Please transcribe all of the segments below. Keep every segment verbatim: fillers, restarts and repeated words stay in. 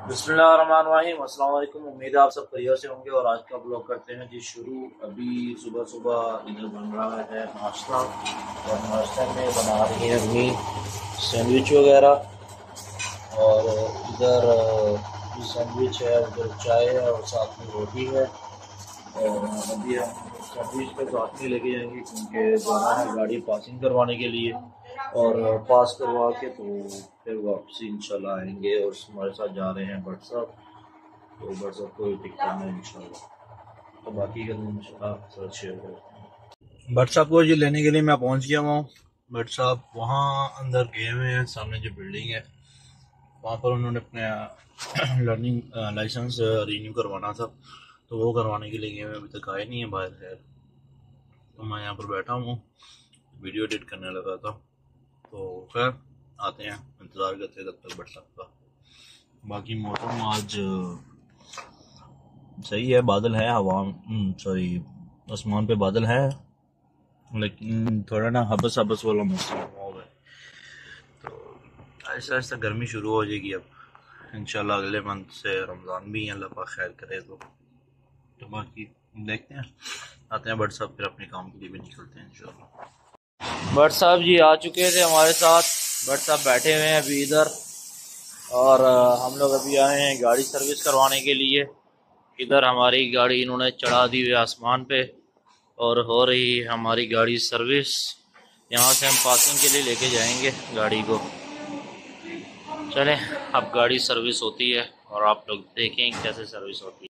बिस्मिल्लाहिर्रहमानिर्रहीम। अस्सलाम वालेकुम। उम्मीद है आप सब खैरियत से होंगे और आज का ब्लॉग करते हैं जी शुरू। अभी सुबह सुबह इधर बन रहा है नाश्ता और नाश्ते में बना रही है अम्मी सैंडविच वगैरह और इधर सैंडविच है, उधर चाय है और साथ में रोटी है। और अभी हम सैंडविच पे साथ में लेके जाएंगे क्योंकि जाना है गाड़ी पासिंग करवाने के लिए और पास करवा के तो फिर वापसी इंशाल्लाह आएंगे। और हमारे साथ जा रहे हैं भट्ट साहब, तो भट्ट साहब को पिक करना है इंशाल्लाह। तो बाकी का इंशाल्लाह सर शेयर करते हैं। भट्ट साहब को जी लेने के लिए मैं पहुंच गया हूँ। भट्ट साहब वहाँ अंदर गए हुए हैं, सामने जो बिल्डिंग है वहाँ पर उन्होंने अपने लर्निंग लाइसेंस रिन्यू करवाना था, तो वो करवाने के लिए गए हुए, अभी तक आए नहीं है बाहर है। तो मैं यहाँ पर बैठा हूँ, वीडियो एडिट करने लगा था। तो खैर आते हैं, इंतज़ार करते हैं तब तक भट्ट साहब का। बाकी मौसम आज सही है, बादल है, हवा सॉरी आसमान पे बादल है, लेकिन थोड़ा ना हबस हबस वाला मौसम हो गया। तो ऐसा ऐसा गर्मी शुरू हो जाएगी अब इंशाल्लाह। अगले मंथ से रमज़ान भी है, अल्लाह पाक खैर करे तो। तो बाकी देखते हैं, आते हैं भट्ट साहब, फिर अपने काम के लिए भी निकलते हैं इंशाल्लाह। भट्ट साहब जी आ चुके थे हमारे साथ। भट्ट साहब बैठे हुए हैं अभी इधर और हम लोग अभी आए हैं गाड़ी सर्विस करवाने के लिए। इधर हमारी गाड़ी इन्होंने चढ़ा दी हुई आसमान पे और हो रही है हमारी गाड़ी सर्विस। यहाँ से हम पासिंग के लिए लेके जाएंगे गाड़ी को। चलें अब गाड़ी सर्विस होती है और आप लोग देखें कैसे सर्विस होती है।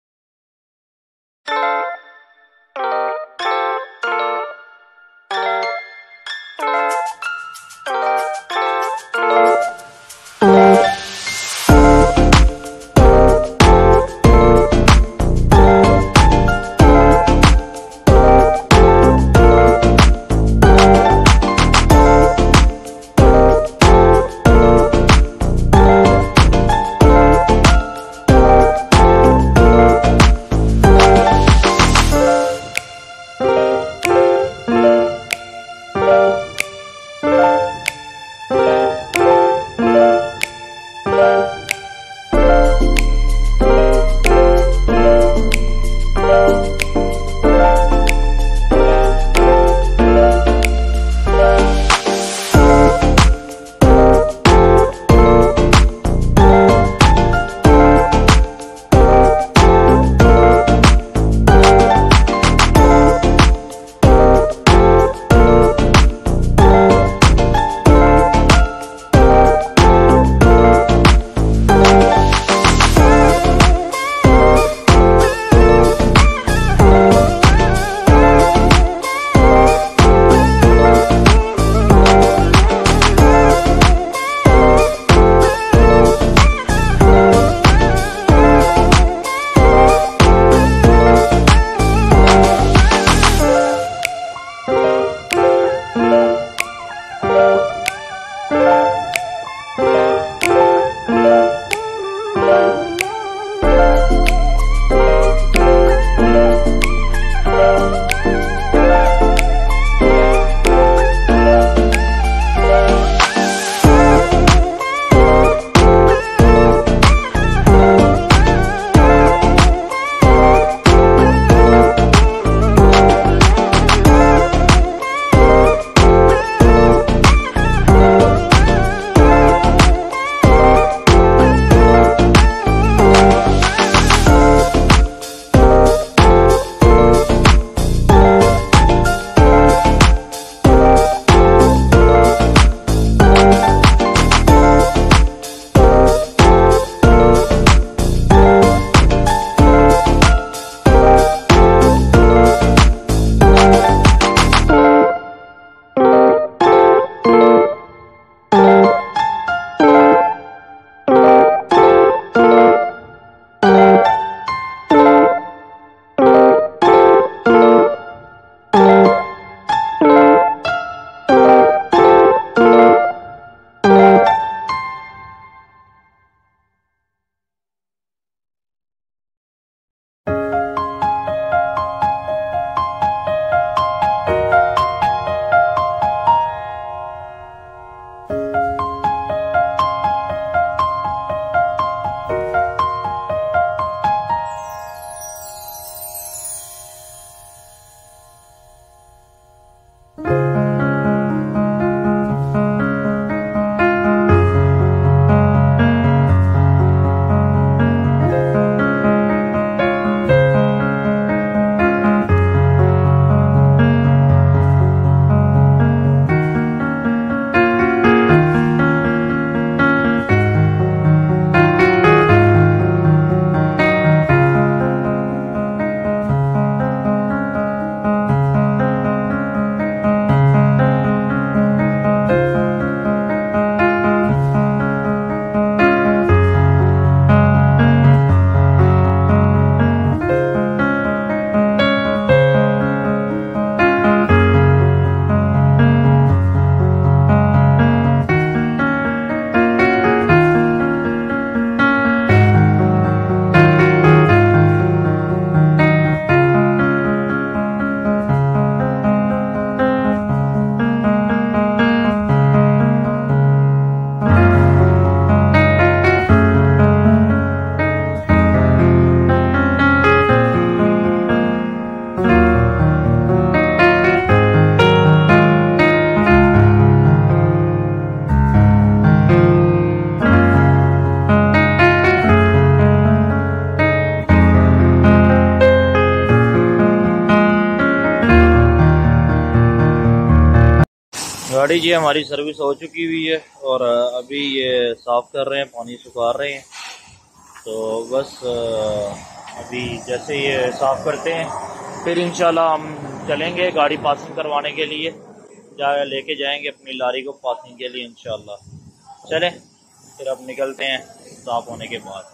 गाड़ी जी हमारी सर्विस हो चुकी हुई है और अभी ये साफ़ कर रहे हैं, पानी सुखा रहे हैं। तो बस अभी जैसे ये साफ़ करते हैं फिर इंशाल्लाह हम चलेंगे गाड़ी पासिंग करवाने के लिए, जा लेके जाएंगे अपनी लारी को पासिंग के लिए इंशाल्लाह। चलें फिर अब निकलते हैं साफ़ होने के बाद।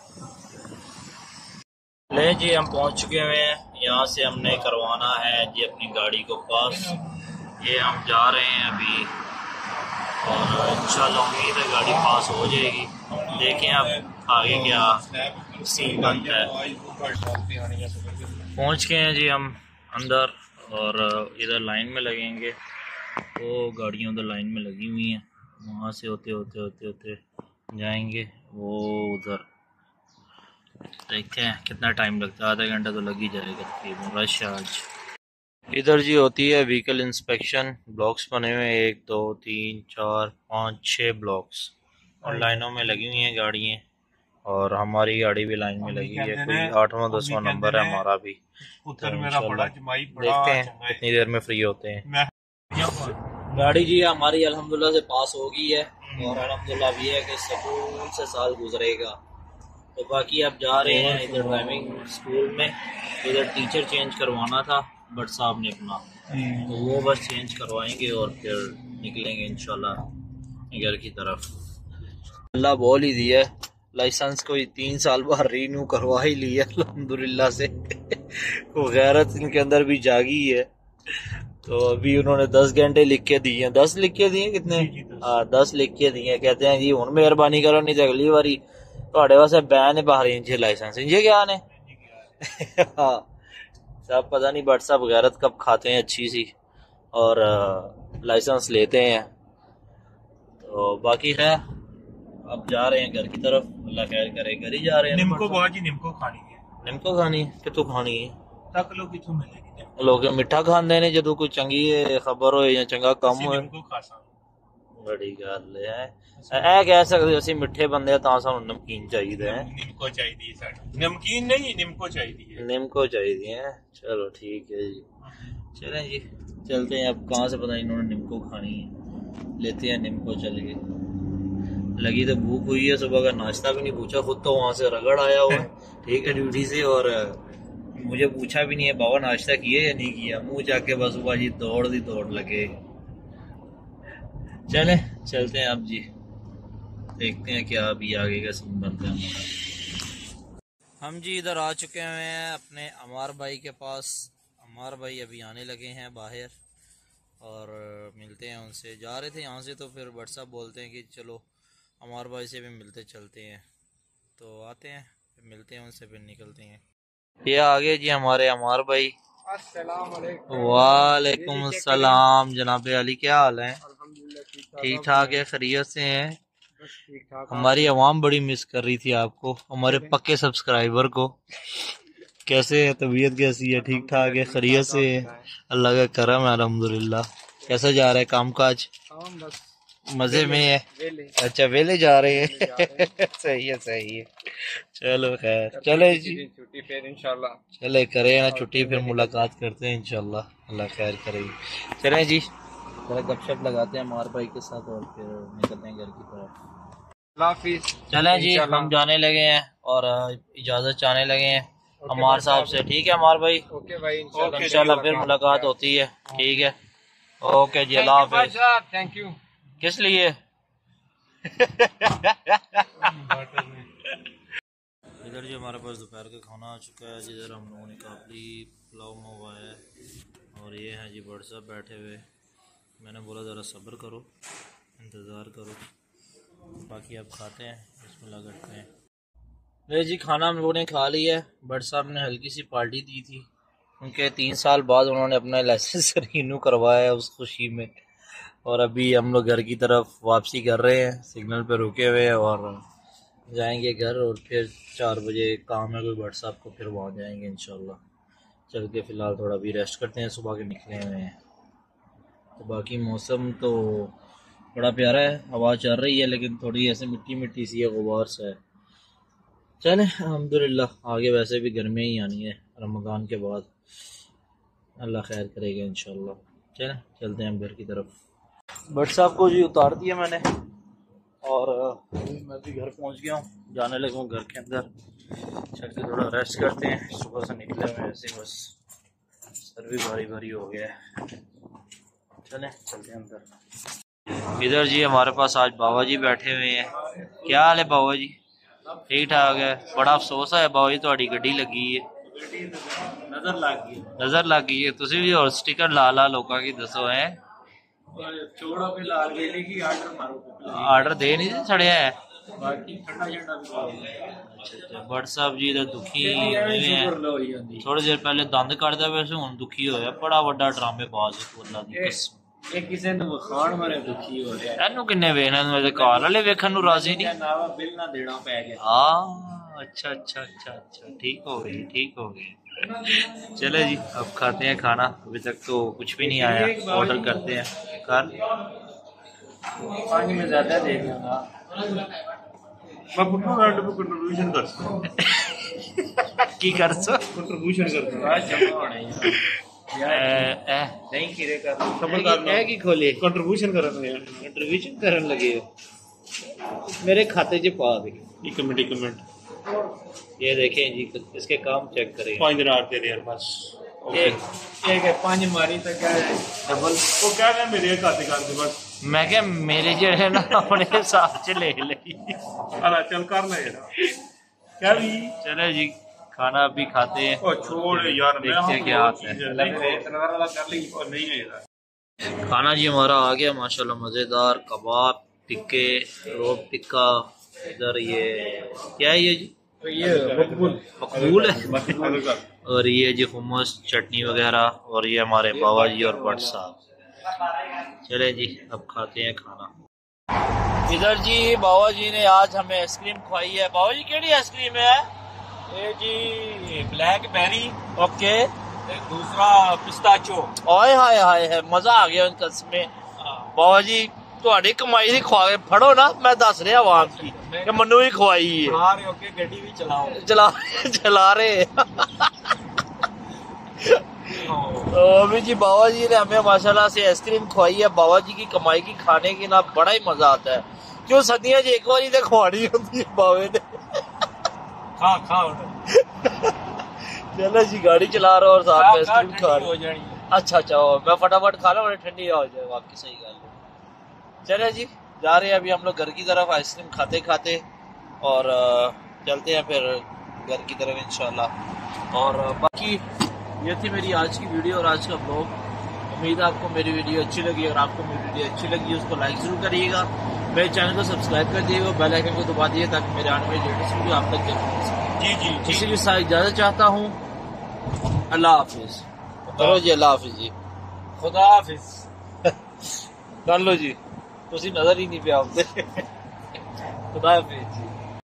ले जी हम पहुंच चुके हुए हैं, यहाँ से हमने करवाना है जी अपनी गाड़ी को पास। ये हम जा रहे हैं अभी और इंशाल्लाह उम्मीद है गाड़ी पास हो जाएगी। देखें अब आगे क्या सीन बनता है। पहुंच गए हैं जी हम अंदर और इधर लाइन में लगेंगे। वो गाड़ियाँ उधर लाइन में लगी हुई हैं, वहाँ से होते होते होते होते जाएंगे वो उधर। देखते हैं कितना टाइम लगता है, आधा घंटा तो लग ही जाएगा तकरीबन। रश आज इधर जी होती है व्हीकल इंस्पेक्शन। ब्लॉक्स बने हुए हैं, एक दो तीन चार पाँच छः ब्लॉक्स और लाइनों में लगी हुई हैं गाड़ियाँ। और हमारी गाड़ी भी लाइन में लगी है, कोई आठवां दसवां नंबर है हमारा भी। तो देखते हैं कितनी देर में फ्री होते हैं। गाड़ी जी हमारी अल्हम्दुलिल्लाह से पास हो गई है और अल्हम्दुलिल्लाह भी है कि सुकून से साल गुजरेगा। तो बाकी अब जा रहे हैं इधर ड्राइविंग स्कूल में। इधर टीचर चेंज करवाना था बट साहब ने अपना, तो वो बस चेंज करवाएंगे और फिर निकलेंगे इंशाल्लाह घर की तरफ। अल्लाह बोल ही दिया, लाइसेंस कोई तीन साल बाद रीन्यू करवा ही लिया अल्हम्दुलिल्लाह से। वो गैरत इनके अंदर भी जागी है। तो अभी उन्होंने दस घंटे लिख के दिए हैं। दस लिख के दिए कितने? हाँ दस लिख के दिए। कहते हैं जी हूँ मेहरबानी करो नहीं तो अगली बारी थोड़े वास्ते बैन है बाहर इंजे लाइसेंस इंजे क्या ने। हाँ सब पता नहीं बट सब गैरत कब खाते हैं अच्छी सी और लाइसेंस लेते हैं। तो बाकी है अब जा रहे हैं घर की तरफ, अल्लाह खैर करे। घर ही जा रहे हैं। निम्को बाजी निम्को खानी है। निम्को खानी है कितों खानी है? तक लो कितों मिलेगी? लोग मिठा खाते ने जो कोई चंगी खबर हो या चंगा काम हो। बड़ी गल है ऐ कह सकते असि मिठे बंदे तां सानू नमकीन चाहिए है। निम्को चाहिए साडू नमकीन नहीं निम्को चाहिए। निम्को चाहिए है। चलो ठीक है जी, चलें जी चलते हैं। अब कहाँ से पता इन्होंने निम्को खानी है, लेते हैं निम्को। चल गए, लगी तो भूख हुई है, सुबह का नाश्ता भी नहीं पूछा, खुद तो वहां से रगड़ आया हुआ है ठीक है ड्यूटी से, और मुझे पूछा भी नहीं है बाबा नाश्ता किया या नहीं किया। मुंह जाके बस हुआ जी दौड़ दी दौड़ लगे। चले चलते हैं अब जी, देखते हैं क्या अभी आगे का सीन बनता है हमारा। हम जी इधर आ चुके हैं अपने अमार भाई के पास। अमार भाई अभी आने लगे हैं बाहर और मिलते हैं उनसे। जा रहे थे यहाँ से तो फिर व्हाट्सएप बोलते हैं कि चलो अमार भाई से भी मिलते चलते हैं। तो आते हैं फिर मिलते हैं उनसे, फिर निकलते हैं। ये आगे जी हमारे अमार भाई। वालेकुम अस्सलाम जनाब अली, क्या हाल है? ठीक ठाक है, खैरियत से हैं। हमारी आवाम बड़ी मिस कर रही थी आपको, हमारे पक्के सब्सक्राइबर को। कैसे है, तबीयत कैसी है? ठीक ठाक है, खैरियत से है, अल्लाह का करम है अल्हम्दुलिल्लाह। कैसा जा रहा है काम काज? मजे में है। अच्छा वेले जा रहे हैं सही है सही है, चलो खैर। चले जी छुट्टी फिर इंशाल्लाह, चले करें ना छुट्टी फिर मुलाकात करते हैं इंशाल्लाह, अल्लाह खैर करेगी। चले जी जरा गपशप लगाते हैं मार भाई के साथ और फिर निकलते हैं घर की तरफ। चले जी हम जाने लगे हैं और इजाजत चाहने लगे हैं अमार साहब से। ठीक है अमार भाई? ओके भाई इंशाल्लाह फिर मुलाकात होती है। ठीक है ओके जी, अल्लाह हाफिज़। Thank you. किस लिए? इधर जो हमारे पास दोपहर का खाना आ चुका है, जिधर हम लोगों ने काफली पुलाव मंगवाया है और ये हैं जी व्हाट्सएप बैठे हुए। मैंने बोला ज़रा सब्र करो, इंतज़ार करो, बाकी अब खाते हैं, बिस्मिल्लाह करते हैं। ले जी खाना हम लोगों ने खा लिया है। भट्ट साहब ने हल्की सी पार्टी दी थी, उनके तीन साल बाद उन्होंने अपना लाइसेंस रिन्यू करवाया है उस खुशी में। और अभी हम लोग घर की तरफ वापसी कर रहे हैं, सिग्नल पे रुके हुए हैं और जाएंगे घर। और फिर चार बजे काम है कोई व्हाट्सएप को, फिर वहाँ जाएंगे इंशाल्लाह। चल के फ़िलहाल थोड़ा भी रेस्ट करते हैं, सुबह के निकले हुए हैं। तो बाकी मौसम तो बड़ा प्यारा है, हवा चल रही है लेकिन थोड़ी ऐसे मिट्टी मिट्टी सी है, गुबार सा है। चलें अल्हम्दुलिल्लाह, आगे वैसे भी गर्मी ही आनी है रमज़ान के बाद, अल्लाह खैर करेगा इंशाल्लाह। चलें चलते हैं हम घर की तरफ। भट्ट साहब को जी उतार दिया मैंने और मैं भी घर पहुंच गया हूँ, जाने लगा हूँ घर के अंदर। चल के थोड़ा रेस्ट करते हैं, सुबह से निकले हुए ऐसे बस सर भी भारी भारी हो गया है। चलें चलते हैं अंदर। इधर जी हमारे पास आज बाबा जी बैठे हुए हैं। क्या हाल है बाबा जी? ठीक ठाक है। बड़ा अफसोस है बाबा जी ਤੁਹਾਡੀ ਗੱਡੀ ਲੱਗੀ है, नजर लग गई नजर लग गई है। ਤੁਸੀਂ ਵੀ ਹੋਰ ਸਟicker ਲਾ ਲਾ ਲੋਕਾਂ ਕੀ ਦੱਸੋ है। छोड़ो पे लाल गेले की आर्डर मारो आर्डर दे नहीं छड़िया है। बाकी ठंडा झंडा भी खाओ। अच्छा अच्छा भट्ट साहब जी इधर दुखी हैं। थोड़ी देर पहले दंद कटदा वैसे हुन दुखी होया। बड़ा बड़ा ड्रामेबाज है अल्लाह दी कसम। ਇਹ ਕਿਸੇ ਨੂੰ ਵਿਖਾਣ ਮਾਰੇ ਦੁਖੀ ਹੋ ਰਿਹਾ। ਇਹਨੂੰ ਕਿੰਨੇ ਵੇਖਣਾ ਨੂੰ ਇਹਦੇ ਘਰ ਵਾਲੇ ਵੇਖਣ ਨੂੰ ਰਾਜ਼ੀ ਨਹੀਂ। ਨਾਵਾ ਬਿੱਲ ਨਾ ਦੇਣਾ ਪੈ ਗਿਆ। हाँ अच्छा अच्छा अच्छा अच्छा ठीक हो गई ठीक हो गई। चले जी अब खाते हैं खाना। अभी तक तो कुछ भी नहीं आया, ऑर्डर करते हैं। कर पानी में ज्यादा दे दिया मैं पुट्ठा गार्ड पे कंट्रीब्यूशन कर सकता की कर सो कंट्रीब्यूशन कर सकता आज जमा होने ए नहीं किरे कर खबर कर है कि खोले कंट्रीब्यूशन करन लगे कंट्रीब्यूशन करन लगे हो मेरे खाते च पा दे। एक मिनट एक मिनट ये देखें जी, इसके काम चेक करें। पाँच हजार तेरे यार बस एक एक है पाँच मारी तक क्या है डबल वो क्या है मेरे खाते कर दे बस। मैं क्या मेरे जड़े ना अपने हिसाब से ले ली। अरे चल कर ले क्या भी चले जी खाना अभी खाते हैं। ओ छोड़ यार देखते हैं क्या हाथ है। कर ली और नहीं है यार। खाना जी हमारा आ गया माशाल्लाह, मज़ेदार कबाब टिक्के रोब टिक्का। इधर ये क्या है ये जी? ये मकबूल मकबूल है। और ये जी हुम्मस चटनी वगैरह। और ये हमारे बाबा जी और भट्ट साहब। चले जी अब खाते हैं खाना। इधर जी बाबा जी ने आज हमें आइसक्रीम खवाई है। बाबा जी केड़ी आइसक्रीम है? ये जी ब्लैक बेरी ओके एक दूसरा पिस्ताचो। ओए हाय हाय है मजा आ गया उनका इसमें। बाबा जी ਤੁਹਾਡੀ ਕਮਾਈ ਦੀ ਖਵਾ ਕੇ ਫੜੋ ਨਾ, मैं दस रहा आवाम की कि मनु ही खवाई है। चला रहे हो के गड्डी भी चलाओ चला चला रहे तो अभी जी बाबा जी ने हमें माशाल्लाह से आइसक्रीम खवाई है। बाबा जी की कमाई की खाने की ना बड़ा ही मजा आता है। क्यों सदियां जी एक बार खवानी होती है बाबे ने। खा खा चलो जी गाड़ी चला रहा और साथ में आइसक्रीम खा हो जानी। अच्छा अच्छा मैं फटाफट खा लो ठंडी हो जाए। वाकई सही गल। चले जी जा रहे हैं अभी हम लोग घर की तरफ आइसक्रीम खाते खाते और चलते हैं फिर घर की तरफ इंशाल्लाह। और बाकी ये थी मेरी आज की वीडियो और आज का ब्लॉग। उम्मीद है आपको मेरी वीडियो अच्छी लगी। अगर आपको मेरी वीडियो अच्छी लगी उसको लाइक जरूर करिएगा, मेरे चैनल को सब्सक्राइब कर दिएगा, बेल आइकन को दबा दिए ताकि मेरे आने वाली लेटेस्ट वीडियो आप तक जरूर। जी जी इसी के साथ इजाजत चाहता हूँ। अल्लाह हाफिज। करो जी अल्लाह हाफिज जी। खुदा हाफिज कर लो जी। तुसी नजर ही नहीं पे आते। खुदा हाफिज।